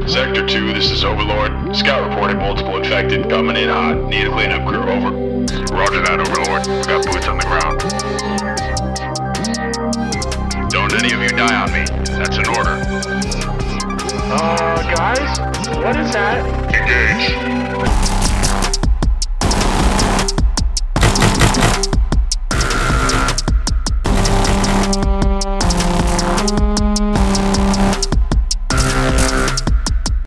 Sector 2, this is Overlord. Scout reporting multiple infected, coming in hot. Need a cleanup crew, over. Roger that, Overlord. We got boots on the ground. Don't any of you die on me. That's an order. Guys? What is that? Engage.